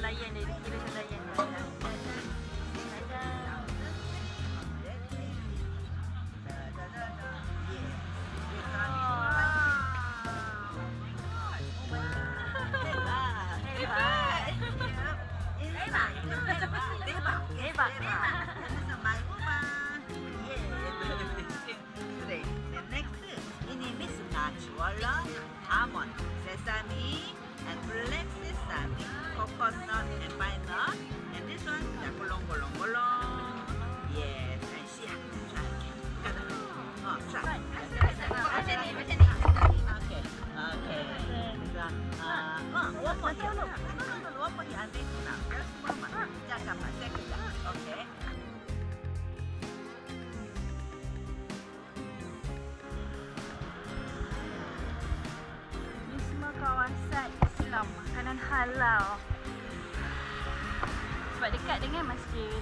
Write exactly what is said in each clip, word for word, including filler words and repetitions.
layan dia, dia kira macam layan dia. Hebat, hebat. Today, the next ini Miss Najwa almond, sesame, and black sesame, coconut and pine nut, and this one sudah bolong-bolong-bolong. Yes, and see, try. Oh, try. Macam ni, macam ni. Okay, okay. Ah, oh, one more here. No, no, no, one more here. Ambil tu nak. Semua mak. Jangan dapat. Saya kejap. Okay. Ini semua kawasan Islam, makanan halal. Sebab dekat dengan masjid.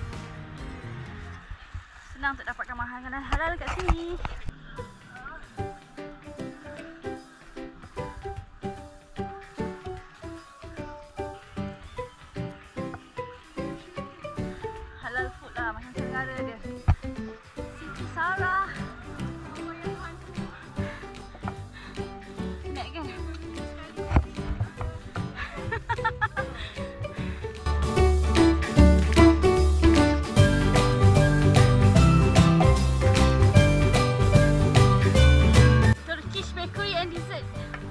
Senang untuk dapatkan makanan halal kat sini. Halal food lah, macam segala dia. Siti Sarah. Nak kan? Turkish bakery and dessert.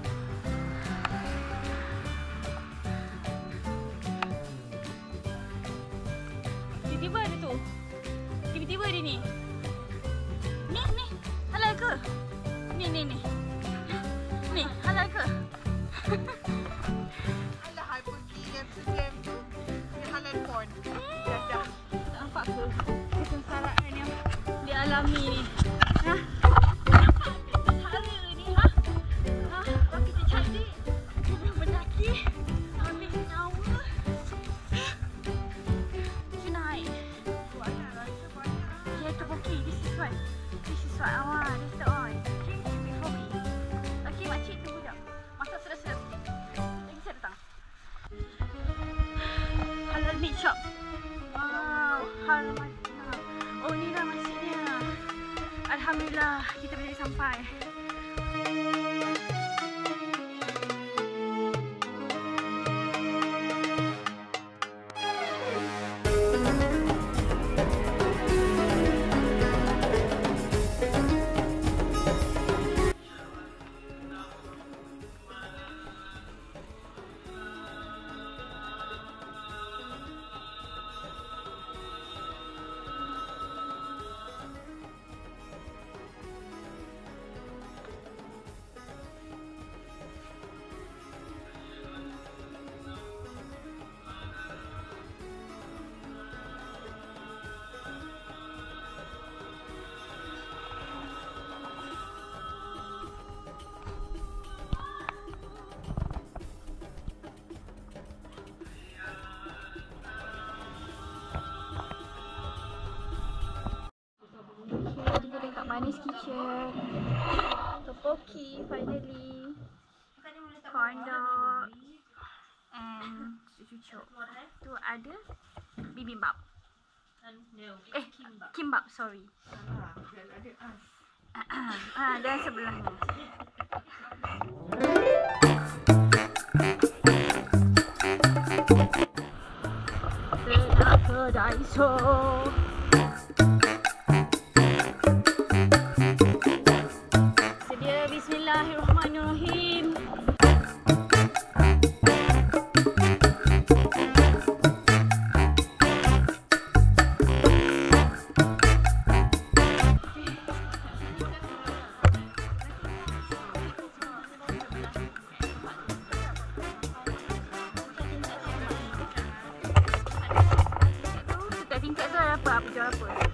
Tiba-tiba ada tu. Tiba-tiba dia ni. Ni, ni. Halal ke? Ni, ni, ni. Ni, halal ke? Alah, I pergi yang sejam tu. Dia halal corn. Dah, dah. Tak nampak ke? Kesengsaraan yang dia alami ni. Ha? Hara ni, ha? Ha? Kalau kita cantik, kita mendaki, ambil nyawa. Junai. Yeah, tteokbokki. This is what. This is what I want. This is the one. Okay, wait for me. Okay, makcik tunggu jap. Masak sedap-sedap sikit. Lagi saya datang. Halal meat shop. Wow, halal masjid. Oh, ni lah masjidnya. Alhamdulillah, kita boleh sampai. Manis Kitchen, tteokbokki finally, corn dog, and cucuk. Tu ada bibimbap. Eh, kimbap, sorry. Ah, dan sebelahnya. Sedap ke Daiso. Bismillahirrahmanirrahim. Setiap tingkat tu ada apa? Apa jual apa?